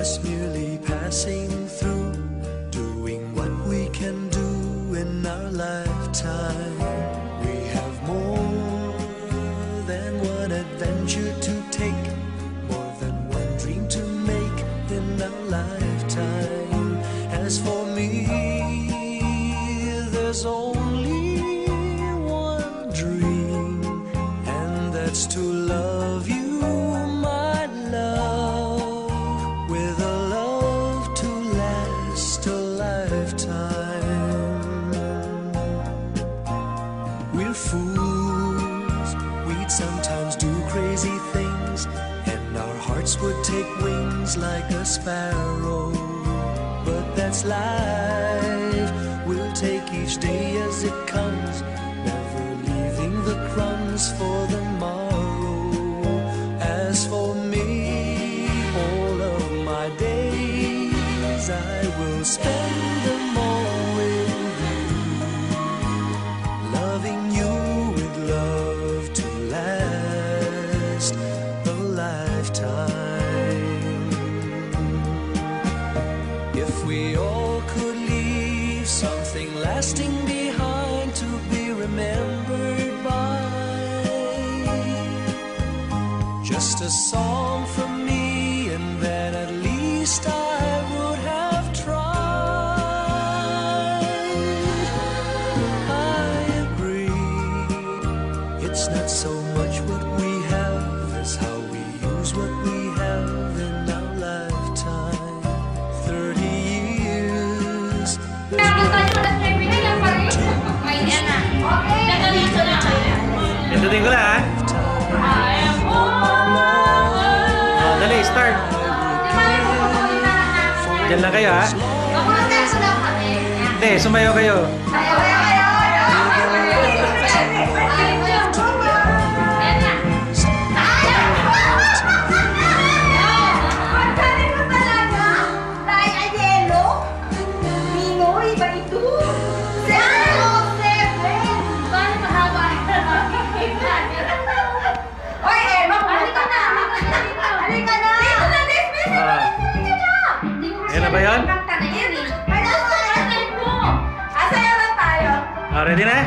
just merely passing through, doing what we can do in our lifetime. We have more than one adventure to take, more than one dream to make in our lifetime. As for me, there's only one dream, and that's to love you, my love, with a love to last a lifetime. We're fools, we'd sometimes do crazy things, and our hearts would take wings like a sparrow. But that's life, we'll take each day as it comes, never leaving the crumbs for the morrow. As for me, all of my days I will spend them all with you, loving you with love to last a lifetime. If we all could leave something lasting behind to be remembered by, just a song from me, and then at least I would have tried. I agree, it's not so much what we have as how we use what we have in our lifetime. 30 years, there's Pindutin ko lang, ha? Dali, start. Diyan lang kayo, ha? Hindi, sumayaw kayo. Yan na ba yun? Ready na?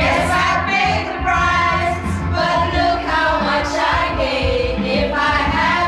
But look how much I gave. If I had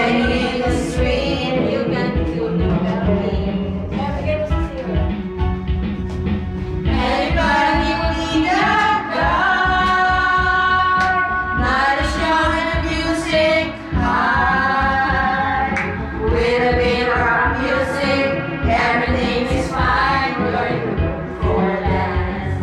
in the street, you can feel the well-being. Everybody will need a guard, not as strong as music high. With a bit of music, everything is fine. We're in the mood for dance.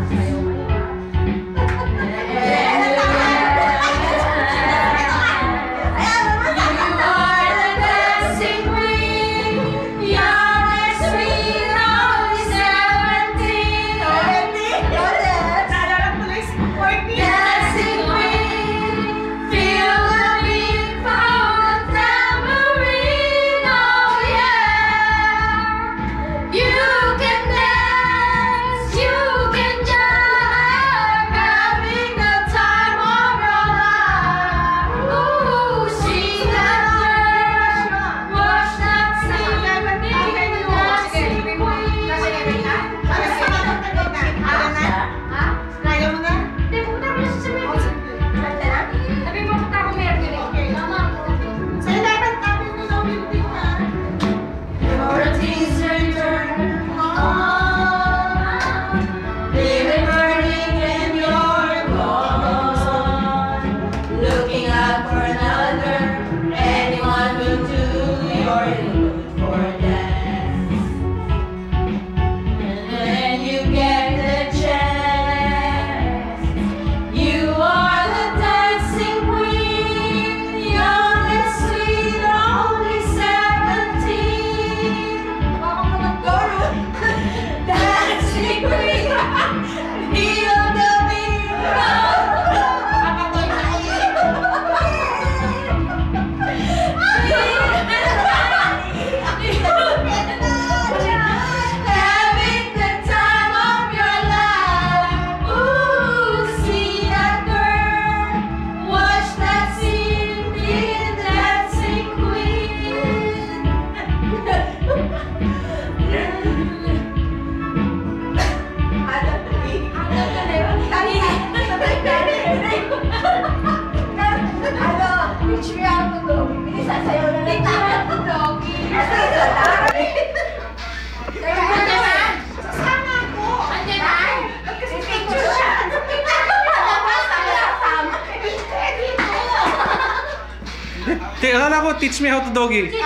Akala ko, teach me how to doggy. May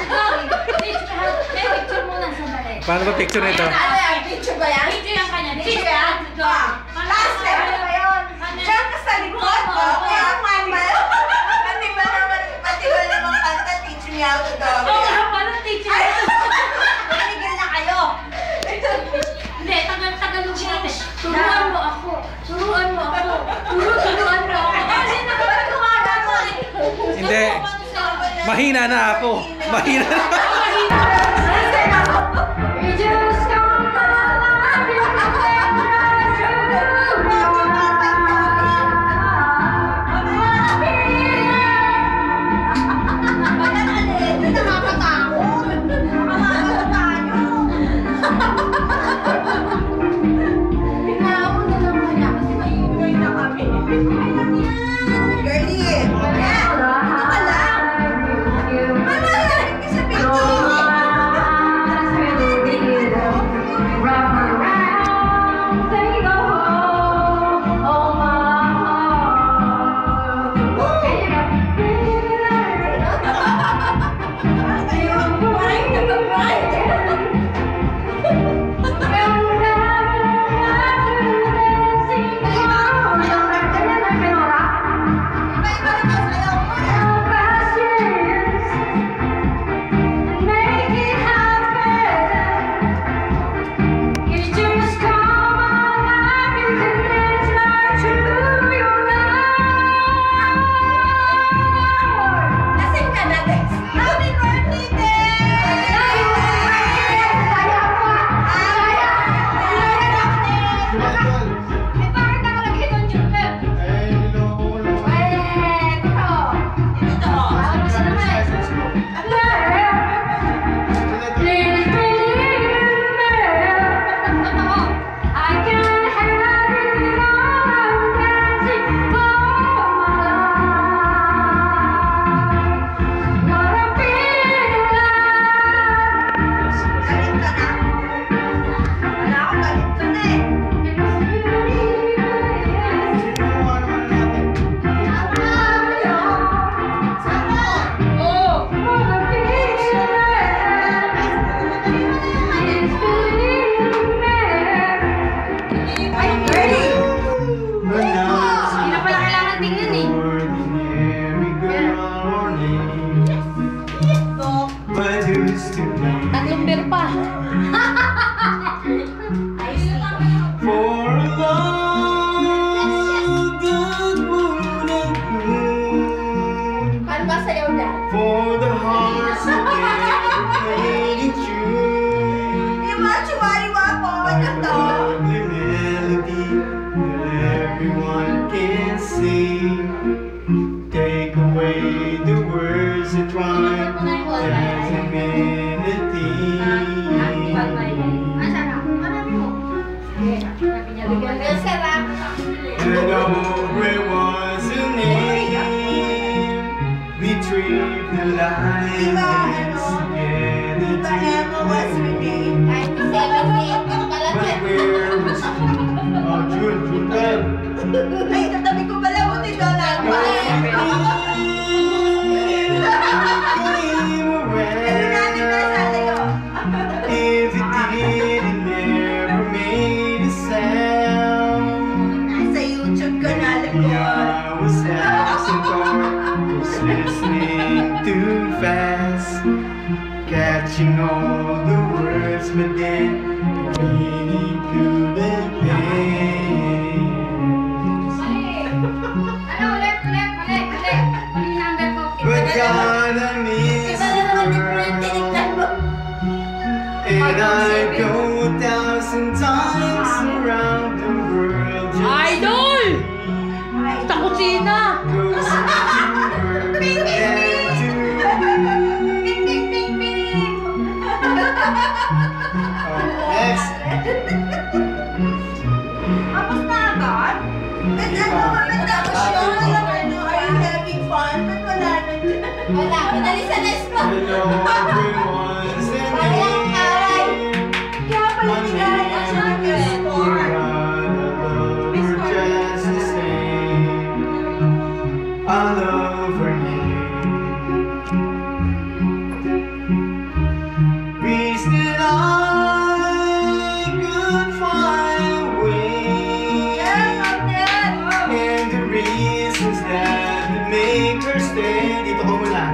picture muna, sandali. Paano ba picture nito? Ano yan? Picture ba yan? Picture yan kanya. Picture yan? Last step ba yun? Diyan ka sa likod. Kaya mama. Pati ba naman kanta, teach me how to doggy. Oo nga pala, teach me. Manigil na kayo. Hindi, Tagalog natin. Turuan mo ako. Turuan mo ako. Turuan mo ako. Kasi nakapagkumaga mo eh. Hindi. Mahina na ako. Mahina na ako. Girlie! way the words that rhyme doesn't mean a thing. And over it was a name. We trade the lines together but where was June Ay, katabi ko pala, buti doon ako. If it did, it never made a sound. Nasa YouTube ka na, alam ko. I was absent or was listening too fast, catching all the words, but then the meaning couldn't pay. But God, I miss Iba na naman the yung world, tinignan mo. and I go 1,000 times around the world just Idol! Sa kusina! goes to Bing, bing, bing! Bing, bing, bing, bing! Next. Tapos na agad? Maganda ko siya. Are you having fun? Ba't wala na dyan? Wala. Pinalisan na ito. Hello, everyone's in Walang aray. Kaya pala My nilay name ang siya is nag-score. We're just the same. I love her name. Reason that I could fly away, and the reasons that would make her stay. Dito ko muna.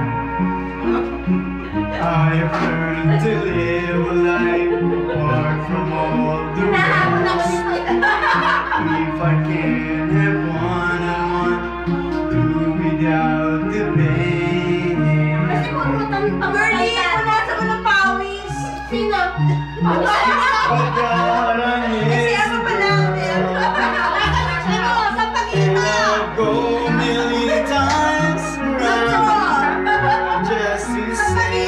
I have learned to live a life apart from all the rest. If I can't have one, I want to without the pain. Girlie, punasan mo ng pawis. Sino? But God, I Kasi miss ako the pala. world, Sa and pagkita. I'll go a million times around just to say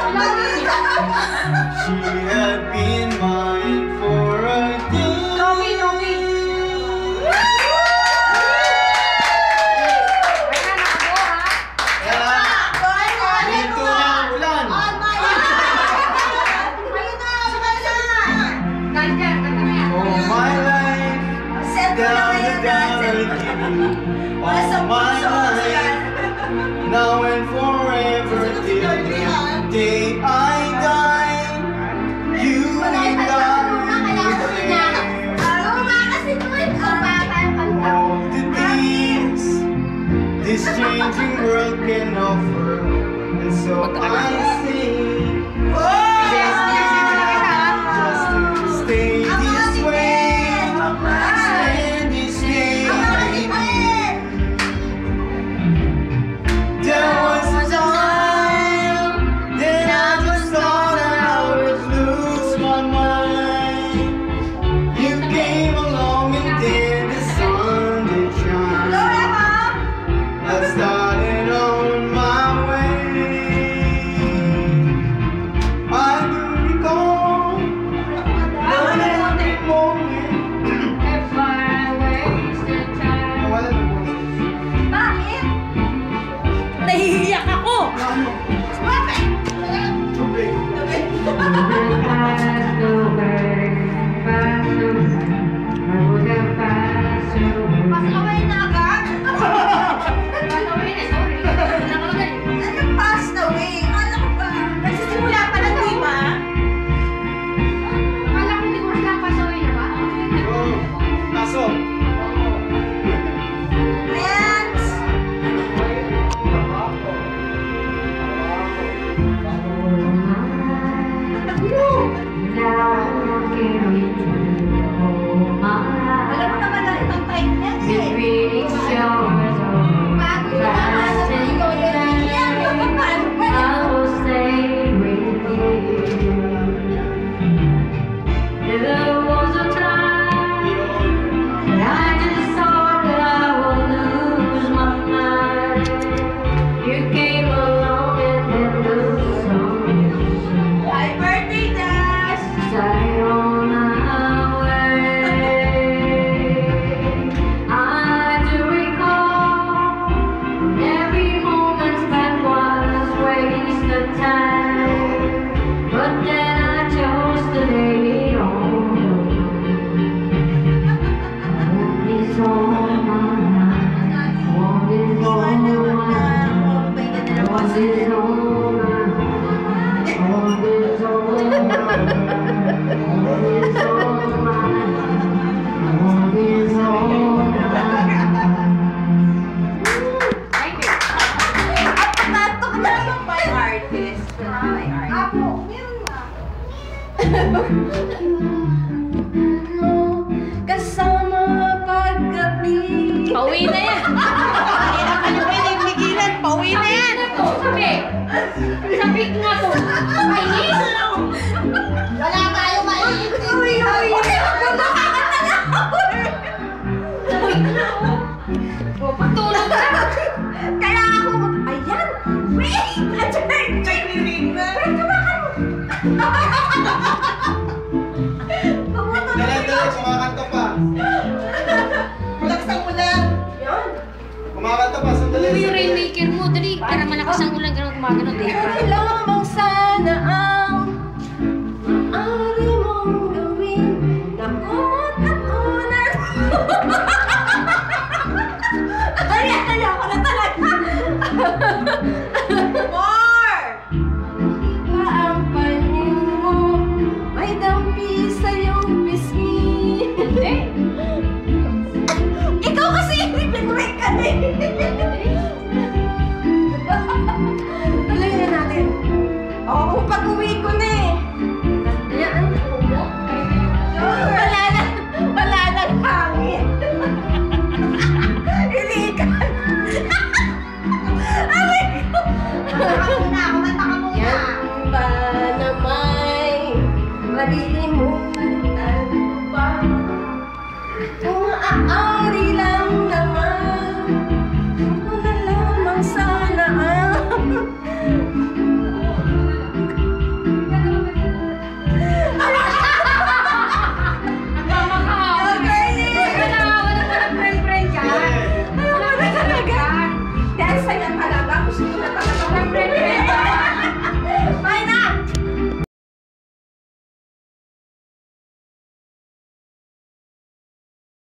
she had been mine for a day. Dito na ang ulan. All my life, down and down and giving all my life, now and forever till the day I die. You and I will share all the things this changing world can offer, and so I sing just to stay this way, stand this day. There was a time that I just thought I would lose my mind. You came along and then the sun did shine. I started on my way. I do recall the every moment. Wala na po. Bakit? Nahihiyak ako! Bakit? Tubig. Pasaway na agad. Anong passed away? Akala ko ba? Nagsisimula pa na, di ba? Oh, pasok. Next! artist. Apo, meron nga. Kasama paggabi. Pauwi na yan. Kailangan ka niyo pinipigilan. Pauwi na yan. Sabi. Sabi nga to. Painis. Wala tayo mainit. Uy, uy. Nakakanta na ako. Sabi nga to. Patulog ka. Kaya ako, ayan. Wait! Adyan! Pwede ba ka? Dali, kumakanta pa. Malakas ang ulan. Yan. Kumakanta pa, sandali. Uy, yung rainmaker mo. Dali. Para malakas ang ulan. Ganun gumagano. Lamang sana ang maaari mong gawin na kumot at unan. Ay, ako na talaga. More! Iba ang panin mo, may dampi sa iyong pisngi. Ikaw kasi, break ka din. Tuloy na natin. Oo, pag-uwi ko na eh. Yan. Wala nang hangin. Hindi ka. Aray ko. Kumanta ka muna. Yan ba na may malilimutan pa? Kung